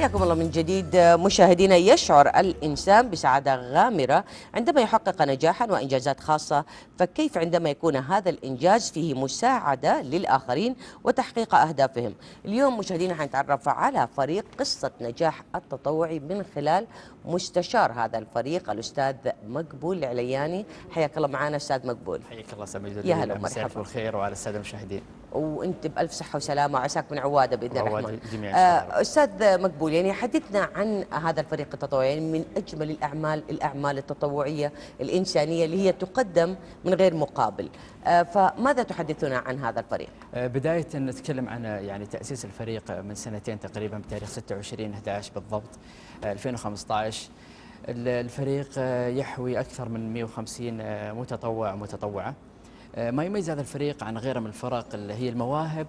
حياكم الله من جديد مشاهدينا. يشعر الإنسان بسعادة غامرة عندما يحقق نجاحا وإنجازات خاصة، فكيف عندما يكون هذا الإنجاز فيه مساعدة للآخرين وتحقيق أهدافهم؟ اليوم مشاهدينا حنتعرف على فريق قصة نجاح التطوعي من خلال مستشار هذا الفريق الأستاذ مقبول العلياني. حياك الله معنا أستاذ مقبول. حياك الله سامي جديد. يا هلا مساء ومرحبا. بالخير وعلى الساده المشاهدين. وانت بألف صحة وسلامة وعساك من عوادة بإذن الرحمن. جميعا أستاذ مقبول، يعني حدثنا عن هذا الفريق التطوعي، يعني من أجمل الأعمال التطوعية الإنسانية اللي هي تقدم من غير مقابل، فماذا تحدثنا عن هذا الفريق؟ بداية نتكلم عن يعني تأسيس الفريق من سنتين تقريبا بتاريخ 26/11 بالضبط 2015. الفريق يحوي أكثر من 150 متطوع ومتطوعة. ما يميز هذا الفريق عن غيره من الفرق اللي هي المواهب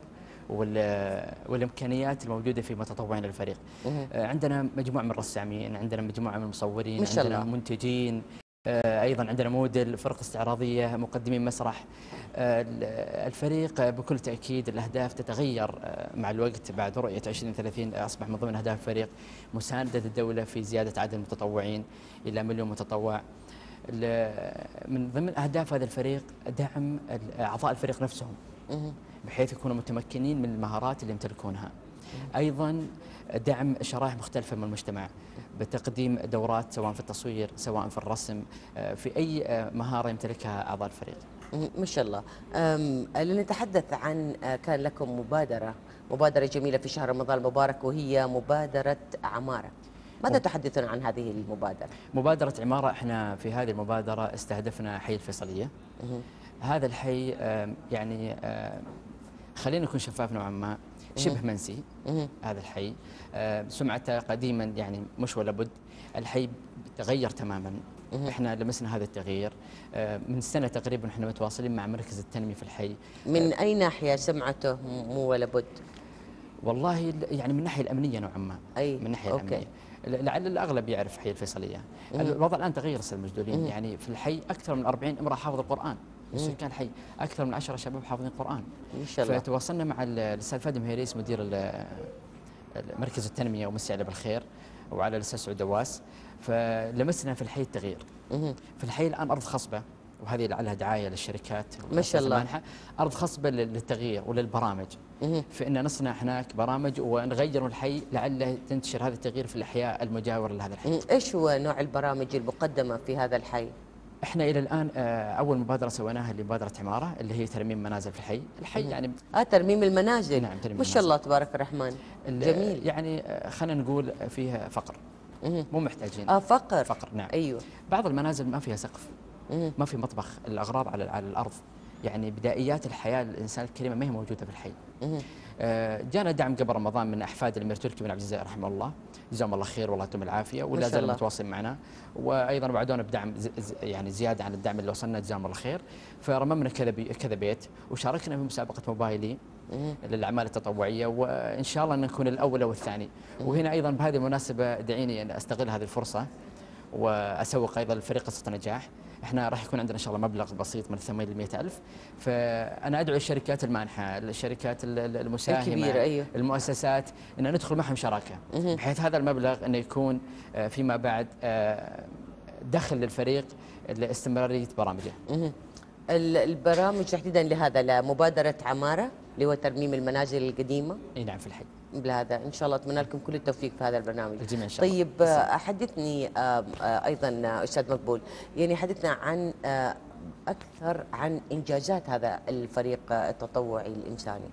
والامكانيات الموجوده في متطوعين الفريق. عندنا مجموعه من الرسامين، عندنا مجموعه من المصورين، ما شاء عندنا الله. منتجين، ايضا عندنا موديل، فرق استعراضيه، مقدمين مسرح. الفريق بكل تاكيد الاهداف تتغير مع الوقت. بعد رؤيه 2030 اصبح من ضمن اهداف الفريق مسانده الدوله في زياده عدد المتطوعين الى 1,000,000 متطوع. من ضمن اهداف هذا الفريق دعم اعضاء الفريق نفسهم بحيث يكونوا متمكنين من المهارات اللي يمتلكونها. ايضا دعم شرائح مختلفه من المجتمع بتقديم دورات سواء في التصوير سواء في الرسم، في اي مهاره يمتلكها اعضاء الفريق. ما شاء الله. لنتحدث عن كان لكم مبادرة جميلة في شهر رمضان المبارك، وهي مبادرة عمارة. ماذا تحدثنا عن هذه المبادرة؟ مبادرة عمارة، احنا في هذه المبادرة استهدفنا حي الفيصلية. هذا الحي يعني خلينا نكون شفاف نوعا ما، شبه منسي. هذا الحي سمعته قديما يعني مش ولا بد. الحي تغير تماما. احنا لمسنا هذا التغيير من سنة تقريبا. احنا متواصلين مع مركز التنمية في الحي. من أي ناحية سمعته مو ولا بد؟ والله يعني من الناحية الأمنية نوعا ما. أي من الناحية أوكي. الأمنية لعل الأغلب يعرف حي الفيصلية. الوضع الآن تغير أستاذ مجدولين. يعني في الحي أكثر من 40 امرأة حافظة القرآن من سكان الحي، أكثر من 10 شباب حافظين القرآن. ما شاء الله. فتواصلنا مع الأستاذ فادي مهيريس مدير مركز التنمية ومسي عليه بالخير، وعلى الأستاذ سعود دواس، فلمسنا في الحي التغيير. في الحي الآن أرض خصبة، وهذه لعلها دعاية للشركات ما شاء الله. أرض خصبة للتغيير وللبرامج. فإن نصنع هناك برامج ونغير من الحي لعله تنتشر هذا التغيير في الأحياء المجاورة لهذا الحي. إيش هو نوع البرامج المقدمة في هذا الحي؟ احنا الى الان اول مبادره سويناها اللي مبادره عماره، اللي هي ترميم منازل في الحي يعني ترميم المنازل. نعم، ترميم ما شاء الله تبارك الرحمن. جميل. يعني خلينا نقول فيها فقر، مو محتاجين. فقر نعم. ايوه. بعض المنازل ما فيها سقف، ما في مطبخ، الاغراض على الارض، يعني بدائيات الحياه للانسان الكريمه ما هي موجوده في الحي. جانا دعم قبل رمضان من احفاد الامير تركي بن عبد العزيز رحمه الله، جزاهم الله خير والله يعطيهم العافيه، ولا زال متواصل معنا، وايضا وعدونا بدعم يعني زياده عن الدعم اللي وصلنا، جزاهم الله خير. فرممنا كذا بيت، وشاركنا في مسابقه موبايلي للاعمال التطوعيه، وان شاء الله نكون الاول او الثاني. وهنا ايضا بهذه المناسبه دعيني ان استغل هذه الفرصه واسوق ايضا لفريق قصه نجاح. احنا راح يكون عندنا ان شاء الله مبلغ بسيط من 8 ل 100,000. فانا ادعو الشركات المانحه، الشركات المساهمه الكبيرة، أيوه. المؤسسات، ان ندخل معهم شراكه بحيث هذا المبلغ انه يكون فيما بعد دخل للفريق لاستمراريه برامجه. البرامج تحديدا لهذا لمبادره عماره اللي هو ترميم المنازل القديمه. اي نعم في الحي. بهذا ان شاء الله اتمنى لكم كل التوفيق في هذا البرنامج. الجميع ان شاء الله. طيب حدثني ايضا استاذ مقبول، يعني حدثنا عن اكثر عن انجازات هذا الفريق التطوعي الانساني.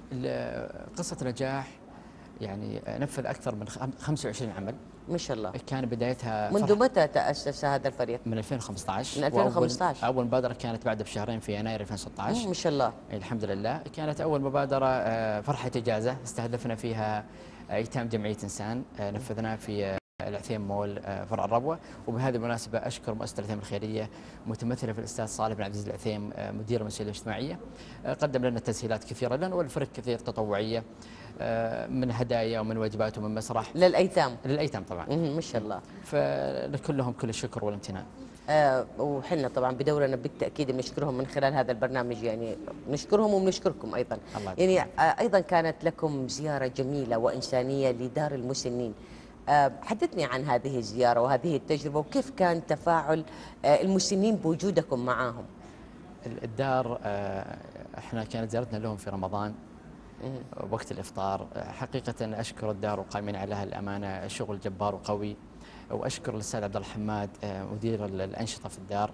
قصه نجاح يعني نفذ اكثر من 25 عمل. ما شاء الله. كان بدايتها منذ متى تأسس هذا الفريق؟ من 2015. من 2015. أول مبادرة كانت بعد بشهرين في يناير 2016. ما شاء الله. الحمد لله. كانت أول مبادرة فرحة إجازة، استهدفنا فيها أيتام جمعية إنسان، نفذناها في العثيم مول فرع الربوة. وبهذه المناسبة أشكر مؤسسة العثيم الخيرية متمثلة في الأستاذ صالح بن عبد العزيز العثيم مدير المسؤولية الاجتماعية، قدم لنا تسهيلات كثيرة لنا وللفرق كثير تطوعية، من هدايا ومن واجبات ومن مسرح للأيتام طبعا. ما شاء الله. فلكلهم كل الشكر والامتنان. وحنا طبعا بدورنا بالتاكيد بنشكرهم من خلال هذا البرنامج، يعني نشكرهم وبنشكركم ايضا. يعني ايضا كانت لكم زياره جميله وانسانيه لدار المسنين حدثني عن هذه الزيارة وهذه التجربة، وكيف كان تفاعل المسنين بوجودكم معاهم؟ الدار احنا كانت زيارتنا لهم في رمضان وقت الإفطار. حقيقة أشكر الدار وقائمين عليها الأمانة، شغل جبار وقوي. وأشكر الأستاذ عبد الله حماد مدير الأنشطة في الدار.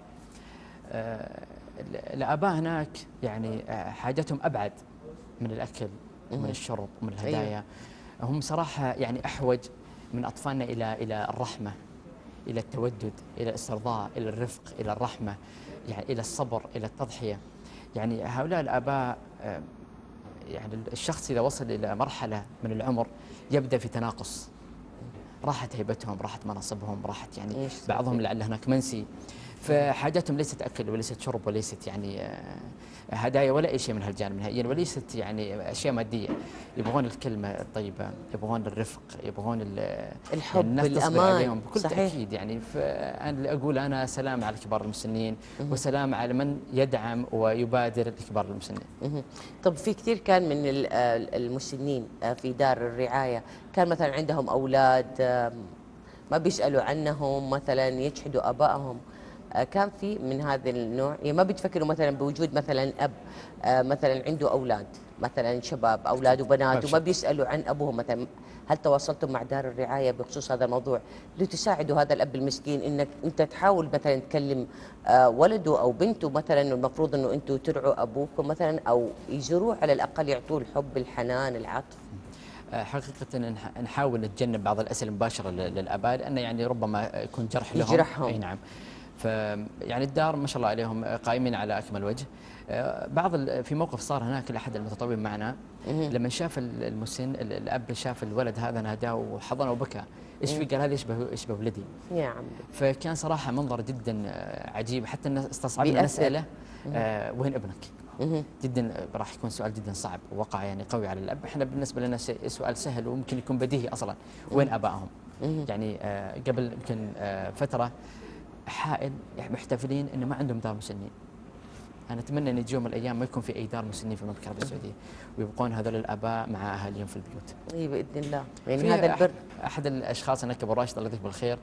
الآباء هناك يعني حاجتهم أبعد من الأكل ومن الشرب ومن الهدايا. أيوة. هم صراحة يعني أحوج من أطفالنا إلى الرحمة، إلى التودد، إلى الاسترضاء، إلى الرفق، إلى الرحمة، يعني إلى الصبر، إلى التضحية. يعني هؤلاء الآباء يعني الشخص إذا وصل إلى مرحلة من العمر يبدأ في تناقص، راحت هيبتهم، راحت مناصبهم، راحت يعني بعضهم لعل هناك منسي. فحاجاتهم ليست أكل وليست شرب وليست يعني هدايا ولا أي شيء من هالجانب نهائيا، وليست يعني أشياء مادية. يبغون الكلمة الطيبة، يبغون الرفق، يبغون الحب، يعني الناس تصبر الأمان. عليهم بكل صحيح. تأكيد. يعني فأنا أقول أنا سلام على كبار المسنين وسلام على من يدعم ويبادر لكبار المسنين. طب في كثير كان من المسنين في دار الرعاية كان مثلا عندهم أولاد ما بيسألوا عنهم، مثلا يجحدوا آبائهم، كان في من هذا النوع، يعني ما بتفكروا مثلا بوجود مثلا أب مثلا عنده أولاد، مثلا شباب أولاد وبنات وما بيسألوا عن أبوهم مثلا؟ هل تواصلتم مع دار الرعاية بخصوص هذا الموضوع لتساعدوا هذا الأب المسكين، إنك أنت تحاول مثلا تكلم ولده أو بنته مثلا المفروض إنه أنتم ترعوا أبوكم مثلا، أو يزوروه على الأقل يعطوه الحب، الحنان، العطف؟ حقيقة نحاول نتجنب بعض الأسئلة المباشرة للآباء، لأنه يعني ربما يكون جرح لهم. يجرحهم. أي نعم. يعني الدار ما شاء الله عليهم قائمين على أكمل وجه. في موقف صار هناك لأحد المتطوعين معنا، لما شاف المسن الأب شاف الولد هذا ناداه وحضنه وبكى. إيش في؟ قال هذا يشبه ولدي. يا عمي. فكان صراحة منظر جدا عجيب، حتى استصعبنا نسأله وين ابنك؟ جدا راح يكون سؤال جدا صعب ووقع يعني قوي على الأب. احنا بالنسبة لنا سؤال سهل وممكن يكون بديهي أصلا، وين آبائهم؟ يعني قبل يمكن فترة حائل محتفلين إنه ما عندهم دار مسنين. أنا أتمنى أن يجي يوم من الأيام ما يكون في أي دار مسنين في المملكة العربية السعودية، ويبقون هذول الآباء مع أهاليهم في البيوت. إي بإذن الله. يعني هذا البر. أحد الأشخاص هناك أبو راشد الله يذكره بالخير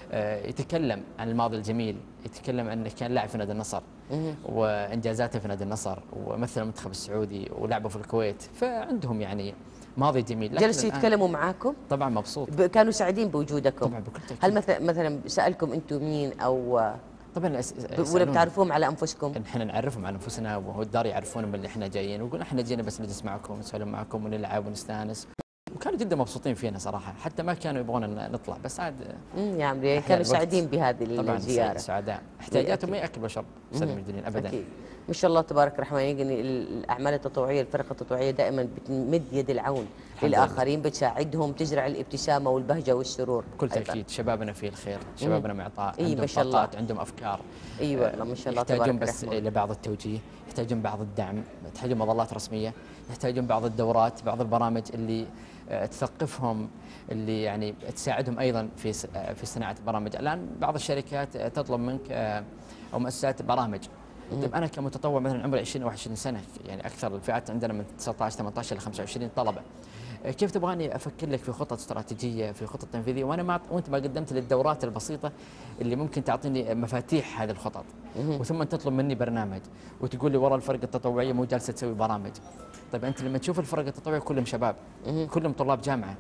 يتكلم عن الماضي الجميل، يتكلم عن أنه كان لاعب في نادي النصر وإنجازاته في نادي النصر، ومثل المنتخب السعودي ولعبوا في الكويت، فعندهم يعني ماضي جميل. جلسوا يتكلموا معاكم؟ طبعا مبسوط. كانوا سعيدين بوجودكم؟ طبعا بكل تأكيد. هل مثلا سألكم أنتم مين أو طبعا ولا بتعرفوهم على انفسكم؟ احنا نعرفهم على انفسنا وهو الدار يعرفون من اللي احنا جايين، ونقول احنا جينا بس نجلس معكم ونسولف معكم ونلعب ونستانس. وكانوا جدا مبسوطين فينا صراحه، حتى ما كانوا يبغون نطلع، بس عاد يا عمري كانوا سعيدين بهذه الزياره. طبعا سعداء. احتياجاتهم ما ياكل وشرب استاذ مجدين ابدا. أكيد. ما شاء الله تبارك الرحمن. يعني الاعمال التطوعيه، الفرق التطوعيه دائما بتمد يد العون للاخرين، بتساعدهم، تزرع الابتسامه والبهجه والسرور. بكل تاكيد. شبابنا فيه الخير، شبابنا معطاء، عندهم طاقات، عندهم افكار. اي والله ما شاء الله تبارك الرحمن. يحتاجون بس لبعض التوجيه، يحتاجون بعض الدعم، يحتاجون مظلات رسميه، يحتاجون بعض الدورات، بعض البرامج اللي تثقفهم، اللي يعني تساعدهم ايضا في صناعه البرامج. الان بعض الشركات تطلب منك او مؤسسات برامج. طيب انا كمتطوع مثلا عمري 20 او 21 سنه، يعني اكثر الفئات عندنا من 19 18 ل 25 طلبه. كيف تبغاني افكر لك في خطط استراتيجيه، في خطط تنفيذيه، وانت ما قدمت لي الدورات البسيطه اللي ممكن تعطيني مفاتيح هذه الخطط، وثم تطلب مني برنامج وتقول لي ورا الفرق التطوعيه مو جالسه تسوي برامج. طيب انت لما تشوف الفرق التطوعيه كلهم شباب، كلهم طلاب جامعه،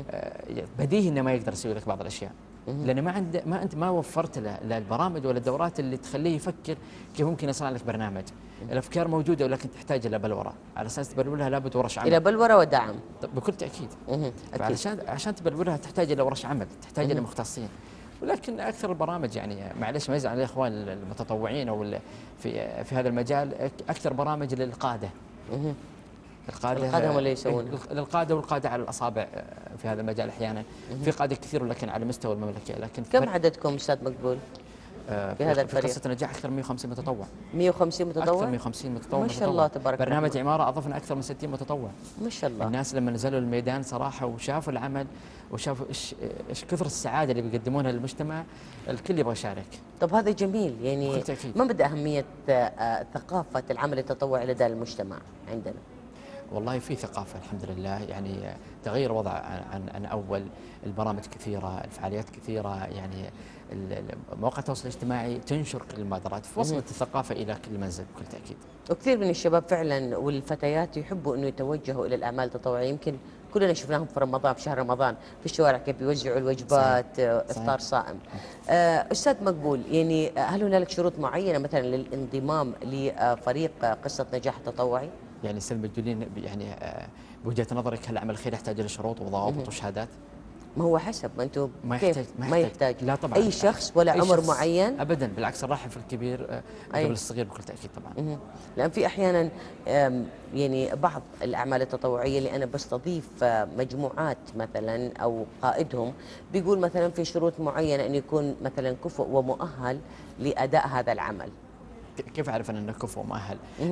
بديهي انه ما يقدر يسوي لك بعض الاشياء، لان انت ما وفرت له لا البرامج ولا الدورات اللي تخليه يفكر كيف ممكن يصنع لك برنامج. الافكار موجوده ولكن تحتاج الى بلوره، على اساس تبلورها لابد ورش عمل. الى بلوره ودعم. بكل تاكيد. عشان تبلورها تحتاج الى ورش عمل، تحتاج الى مختصين. ولكن اكثر البرامج يعني معلش ما يزعل على الاخوان المتطوعين او في هذا المجال، اكثر برامج للقاده. القادة هم اللي يسوونها. للقادة والقادة على الأصابع في هذا المجال أحيانا. في قادة كثير ولكن على مستوى المملكة. لكن كم عددكم أستاذ مقبول في هذا الفريق؟ في قصة نجاح أكثر من 150 متطوع. 150 متطوع؟ أكثر من 150 متطوع. ما شاء الله تبارك الله. برنامج عمارة أضفنا أكثر من 60 متطوع. ما شاء الله. الناس لما نزلوا الميدان صراحة وشافوا العمل وشافوا إيش كثر السعادة اللي بيقدمونها للمجتمع، الكل يبغى يشارك. طب هذا جميل. يعني ما مدى أهمية ثقافة العمل التطوعي لدى المجتمع عندنا؟ والله في ثقافة الحمد لله، يعني تغير وضع عن أول. البرامج كثيرة، الفعاليات كثيرة، يعني مواقع التواصل الاجتماعي تنشر كل المبادرات، فوصلت الثقافة إلى كل منزل بكل تأكيد. وكثير من الشباب فعلا والفتيات يحبوا انه يتوجهوا الى الاعمال التطوعيه. يمكن كلنا شفناهم في رمضان، في شهر رمضان في الشوارع كيف بيوزعوا صحيح. الوجبات، صحيح. افطار صائم. استاذ مقبول، يعني هل هنالك شروط معينه مثلا للانضمام لفريق قصه نجاح تطوعي؟ يعني استاذ مجدولين، يعني بوجهة نظرك هل العمل الخيري يحتاج إلى شروط وضوابط وشهادات؟ ما هو حسب ما انتم ما كيف يحتاج، ما يحتاج لا طبعا. اي شخص ولا أي عمر شخص معين. ابدا، بالعكس الراحل في الكبير قبل اي. الصغير بكل تاكيد طبعا. لان في احيانا يعني بعض الاعمال التطوعيه اللي انا بستضيف مجموعات مثلا او قائدهم بيقول مثلا في شروط معينه انه يكون مثلا كفؤ ومؤهل لاداء هذا العمل. كيف اعرف انه كفؤ ومؤهل؟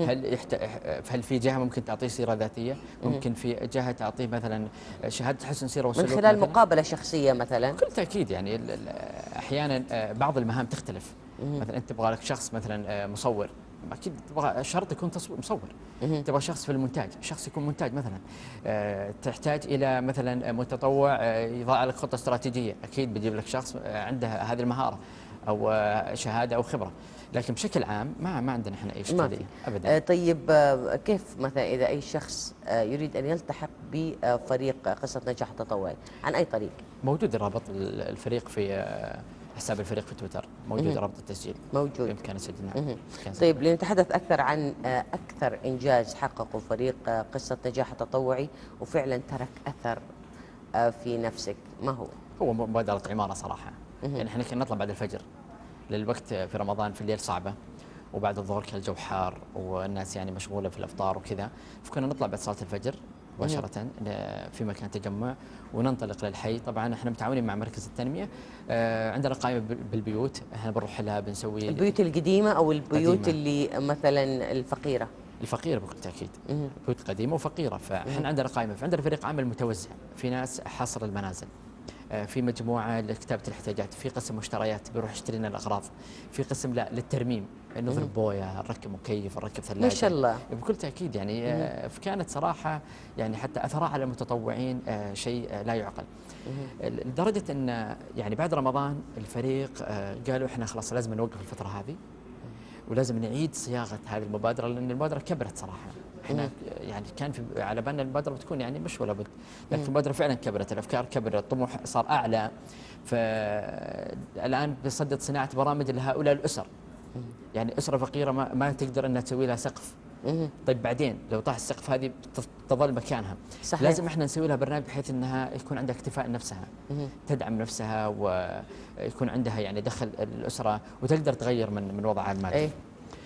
هل في جهه ممكن تعطيه سيره ذاتيه؟ ممكن في جهه تعطيه مثلا شهاده حسن سيره من وسلوك خلال مثلا؟ مقابله شخصيه مثلا. بكل تاكيد، يعني احيانا بعض المهام تختلف. مثلا انت تبغى لك شخص مثلا مصور، اكيد تبغى شرط يكون مصور. تبغى شخص في المونتاج، شخص يكون مونتاج مثلا. تحتاج الى مثلا متطوع يضع لك خطه استراتيجيه، اكيد بيجيب لك شخص عنده هذه المهاره او شهاده او خبره. لكن بشكل عام ما عندنا احنا اي ما اشكاليه في. ابدا. طيب كيف مثلا اذا اي شخص يريد ان يلتحق بفريق قصه نجاح تطوعي عن اي طريق؟ موجود رابط الفريق في حساب الفريق في تويتر، موجود رابط التسجيل. موجود. بامكانه يسجل، نعم. بإمكانه يسجل. طيب لنتحدث أكثر عن أكثر إنجاز حققه فريق قصة نجاح تطوعي وفعلا ترك أثر في نفسك، ما هو؟ هو مبادره عماره صراحه. يعني احنا كنا نطلع بعد الفجر للوقت في رمضان، في الليل صعبه، وبعد الظهر كان الجو حار والناس يعني مشغوله في الافطار وكذا، فكنا نطلع بعد صلاه الفجر مباشره في مكان تجمع وننطلق للحي. طبعا احنا متعاونين مع مركز التنميه، عندنا قائمه بالبيوت، احنا بنروح لها بنسوي البيوت القديمة أو البيوت قديمة. اللي مثلا الفقيرة؟ الفقيره بكل تاكيد. بيوت قديمه وفقيره، فاحنا عندنا قائمه، فعندنا فريق عمل متوزع، في ناس حصر المنازل، في مجموعه لكتابه الاحتياجات، في قسم مشتريات بيروح يشتري لنا الاغراض، في قسم لا للترميم، نضرب بويه، نركب مكيف، نركب ثلاجه. ما شاء الله. بكل تاكيد يعني فكانت صراحه يعني حتى اثرها على المتطوعين شيء لا يعقل. لدرجه ان يعني بعد رمضان الفريق قالوا احنا خلاص لازم نوقف الفتره هذه، ولازم نعيد صياغه هذه المبادره، لان المبادره كبرت صراحه. احنا يعني كان في على بالنا المبادره بتكون يعني مش ولا بد، لكن المبادره فعلا كبرت، الافكار كبرت، الطموح صار اعلى. فالان بصدد صناعه برامج لهؤلاء الاسر. يعني اسره فقيره ما تقدر انها تسوي لها سقف. طيب بعدين لو طاح السقف هذه تظل مكانها. صحيح. لازم احنا نسوي لها برنامج بحيث انها يكون عندها اكتفاء نفسها، تدعم نفسها ويكون عندها يعني دخل الاسره وتقدر تغير من وضعها المادي. أي.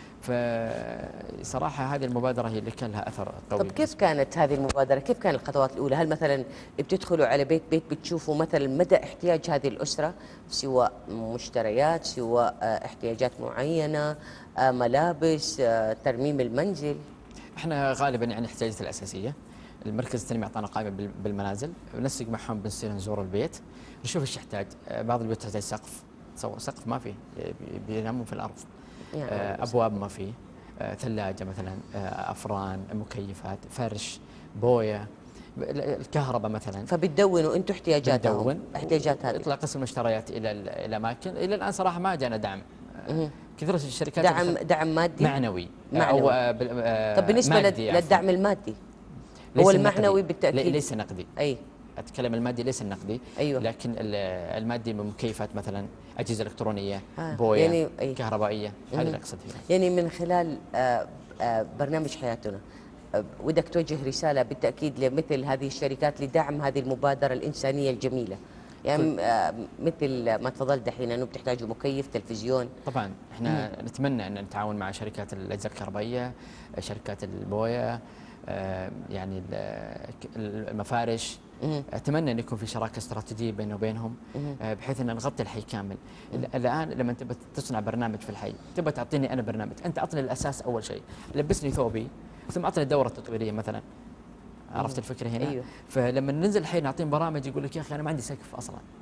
فصراحة هذه المبادرة هي اللي كان لها أثر قوي. طب كيف كانت هذه المبادرة؟ كيف كان الخطوات الأولى؟ هل مثلا بتدخلوا على بيت بيت بتشوفوا مثلا مدى احتياج هذه الأسرة، سواء مشتريات، سواء احتياجات معينة، ملابس، ترميم المنزل؟ احنا غالبا يعني احتياجات الأساسية. المركز التنمية أعطانا قائمة بالمنازل، ننسق معهم، بنصير نزور البيت نشوف ايش يحتاج. بعض البيوت تحتاج سقف ما فيه، بينامون في الأرض. يعني أبواب ما فيه، ثلاجة مثلا، أفران، مكيفات، فرش، بوية، الكهرباء مثلا. فبتدونوا انتم احتياجاتهم، احتياجات هذه. يطلع قسم المشتريات الى الاماكن. الى الان صراحه ما جانا دعم. كثير الشركات دعم مادي، معنوي. معنوي. طب بالنسبه للدعم المادي، هو المعنوي بالتاكيد ليس نقدي. اي اتكلم المادي ليس النقدي. أيوة. لكن المادي من مكيفات مثلا، اجهزه الكترونيه، بويه، يعني كهربائيه، هذا اللي اقصد فيه. يعني من خلال برنامج حياتنا ودك توجه رساله بالتاكيد لمثل هذه الشركات لدعم هذه المبادره الانسانيه الجميله، يعني مثل ما تفضلت دحين انه بتحتاجوا مكيف، تلفزيون. طبعا احنا نتمنى ان نتعاون مع شركات الاجهزه الكهربائيه، شركات البويه، يعني المفارش. اتمنى ان يكون في شراكه استراتيجيه بيننا وبينهم، بحيث ان نغطي الحي كامل. الان لما تبى تصنع برنامج في الحي، تبى تعطيني انا برنامج، انت اعطني الاساس اول شيء، لبسني ثوبي، ثم اعطني الدوره التطويريه مثلا. عرفت الفكره هنا؟ أيوه. فلما ننزل الحي نعطيهم برامج، يقول لك يا اخي انا ما عندي سقف اصلا.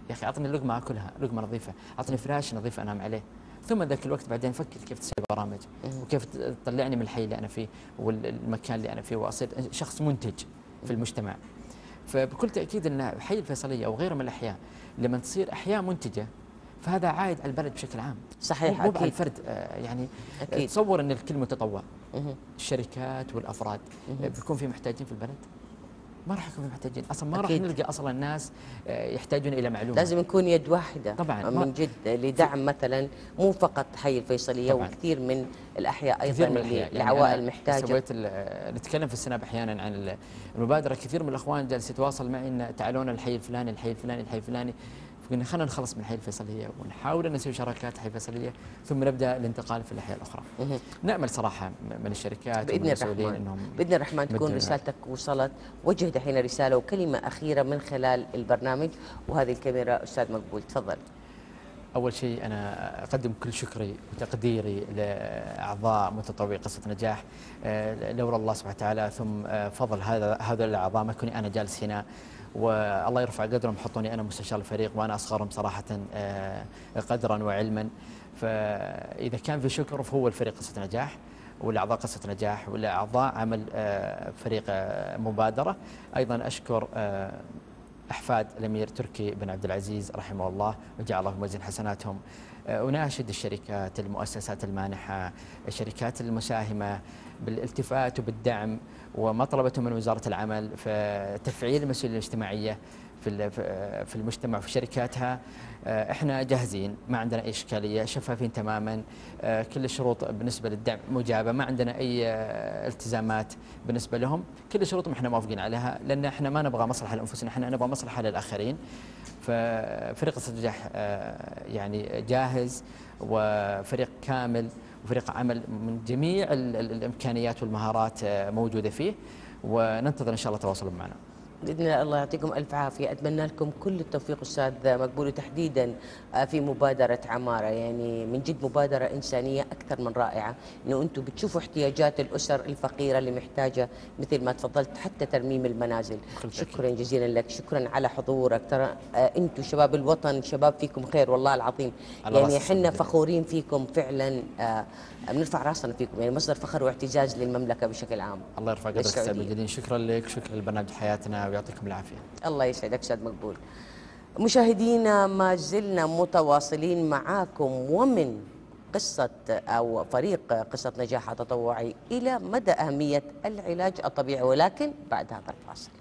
يا اخي اعطني لقمه اكلها، لقمه نظيفه، اعطني فراش نظيف انام عليه، ثم ذاك الوقت بعدين افكر كيف تسوي برامج وكيف تطلعني من الحي اللي انا فيه والمكان اللي انا فيه واصير شخص منتج في المجتمع. فبكل تاكيد ان حي الفيصليه او غيره من الاحياء لما تصير احياء منتجه فهذا عائد على البلد بشكل عام، صحيح، مو على أكيد. الفرد. يعني أكيد. تصور ان الكل متطوع، الشركات والافراد بيكون في محتاجين في البلد؟ ما راح يكون في محتاجين اصلا، ما راح أكيد. نلقى اصلا الناس يحتاجون الى معلومه. لازم نكون يد واحدة طبعاً. من جد لدعم مثلا مو فقط حي الفيصلية، طبعاً. وكثير من الأحياء أيضا كثير من الأحياء. اللي يعني العوائل أنا محتاجة. سويت نتكلم في السناب احيانا عن المبادره، كثير من الاخوان جالس يتواصل معي ان تعالونا الحي الفلاني الحي الفلاني الحي الفلاني، فقلنا خلينا نخلص من حي الفيصليه ونحاول ان نسوي شراكات حي الفيصليه ثم نبدا الانتقال في الاحياء الاخرى. نامل صراحه من الشركات بإذن والمسؤولين الرحمن، انهم بإذن الرحمن تكون يمدون رسالتك وصلت. وجه دحين رسالة وكلمة أخيرة من خلال البرنامج، وهذه الكاميرا أستاذ مقبول، تفضل. أول شيء أنا أقدم كل شكري وتقديري لأعضاء متطوعي قصة نجاح، لولا الله سبحانه وتعالى ثم فضل هذا الأعضاء ما كوني أنا جالس هنا، والله يرفع قدرهم، حطوني أنا مستشار الفريق وأنا أصغرهم صراحة قدرا وعلما. فإذا كان في شكر فهو الفريق قصة نجاح والأعضاء قصة نجاح والأعضاء عمل فريق مبادرة. أيضا أشكر أحفاد الأمير تركي بن عبد العزيز رحمه الله وجعل الله موازين حسناتهم. أناشد الشركات، المؤسسات المانحة، الشركات المساهمة بالالتفات وبالدعم وما طلبته من وزارة العمل في تفعيل المسؤولية الاجتماعية في المجتمع في شركاتها. احنا جاهزين، ما عندنا اي اشكاليه، شفافين تماما، كل الشروط بالنسبه للدعم مجابه، ما عندنا اي التزامات بالنسبه لهم، كل شروطهم احنا موافقين عليها، لان احنا ما نبغى مصلحه لانفسنا، احنا نبغى مصلحه للاخرين. ففريق قصة نجاح يعني جاهز وفريق كامل وفريق عمل من جميع الامكانيات والمهارات موجوده فيه، وننتظر ان شاء الله تواصلوا معنا. بإذن الله. الله يعطيكم ألف عافية، أتمنى لكم كل التوفيق أستاذ مقبول، وتحديدا في مبادرة عمارة. يعني من جد مبادرة إنسانية أكثر من رائعة، إنه أنتم بتشوفوا احتياجات الأسر الفقيرة اللي محتاجة مثل ما تفضلت حتى ترميم المنازل. شكرا جزيلا لك، شكرا على حضورك. ترى أنتم شباب الوطن، شباب فيكم خير والله العظيم، يعني حنا فخورين فيكم فعلا، بنرفع راسنا فيكم، يعني مصدر فخر واعتزاز للمملكة بشكل عام. الله يرفع قدرك أستاذ مجدين، شكرا لك، شكرا للبرنامج حياتنا ويعطيكم العافية. الله يسعدك أستاذ مقبول. مشاهدينا ما زلنا متواصلين معاكم ومن قصة أو فريق قصة نجاح تطوعي إلى مدى أهمية العلاج الطبيعي، ولكن بعد هذا الفاصل.